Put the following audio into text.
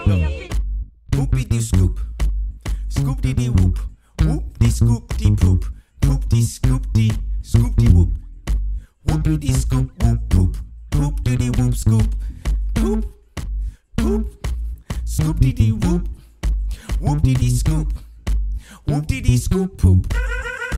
Poop-diddy-scoop, Scoop-diddy-whoop, Whoop-diddy-scoopty poop, Poop-di-scoopty, Scoop-di-whoop, Whoopity-scoop, whoop poop, Poop-diddy-whoop scoop, poop, poop, Scoop-diddy-whoop, Whoop-diddy-scoop, Whoop-diddy-scoop poop.